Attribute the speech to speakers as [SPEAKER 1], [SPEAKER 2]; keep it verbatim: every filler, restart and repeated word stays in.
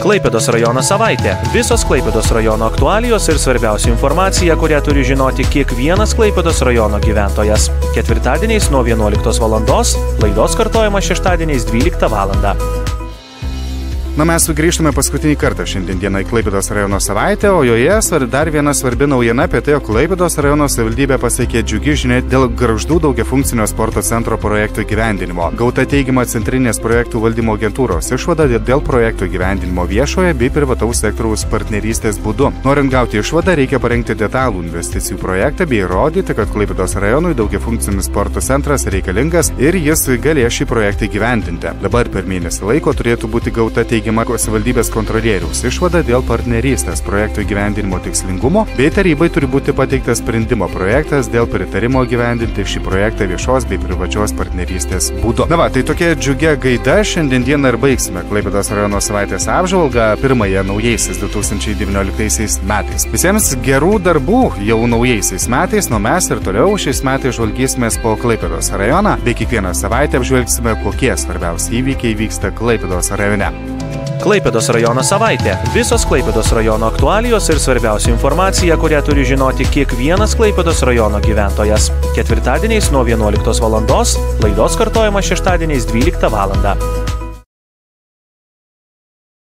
[SPEAKER 1] Klaipėdos rajono savaitė. Visos Klaipėdos rajono aktualijos ir svarbiausia informacija, kurią turi žinoti kiekvienas Klaipėdos rajono gyventojas. Ketvirtadieniais nuo vienuoliktos valandos, laidos kartojimas šeštadieniais dvyliktą valandą.
[SPEAKER 2] Na, mes sugrįžtame paskutinį kartą šiandien dieną į Klaipėdos rajono savaitę, o joje dar viena svarbi naujiena apie tai, jog Klaipėdos rajono savivaldybė pasiekė džiugi žinia dėl Gargždų daugiafunkcinio sporto centro projektų įgyvendinimo. Gauta teigiama Centrinės projektų valdymo agentūros išvada dėl projektų įgyvendinimo viešoje bei privataus sektoriaus partnerystės būdu. Norint gauti išvadą, reikia parengti detalų investicijų projektą bei įrodyti, kad Klaipėdos rajonui daugiafunkcinis sporto centras reikalingas ir jis galės šį projektą įgyvendinti. Dabar per mėnesį laiko turėtų būti gauta teigiama savivaldybės kontrolieriaus išvada dėl partnerystės projektų įgyvendinimo tikslingumo, bei tarybai turi būti pateiktas sprendimo projektas dėl pritarimo gyvendinti šį projektą viešos bei privačios partnerystės būdu. Na va, tai tokia džiugia gaida šiandien dieną ir baigsime Klaipėdos rajono savaitės apžvalgą pirmąją naujaisiais du tūkstančiai devynioliktaisiais metais. Visiems gerų darbų jau naujaisiais metais, nuo mes ir toliau šiais metais žvalgysimės po Klaipėdos rajoną, bei kiekvieną savaitę apžvelgsime, kokie svarbiausi įvykiai vyksta Klaipėdos rajone.
[SPEAKER 1] Klaipėdos rajono savaitė. Visos Klaipėdos rajono aktualijos ir svarbiausia informacija, kurią turi žinoti kiekvienas Klaipėdos rajono gyventojas. Ketvirtadieniais nuo vienuoliktos valandos, laidos kartojimas šeštadieniais dvyliktą valandą.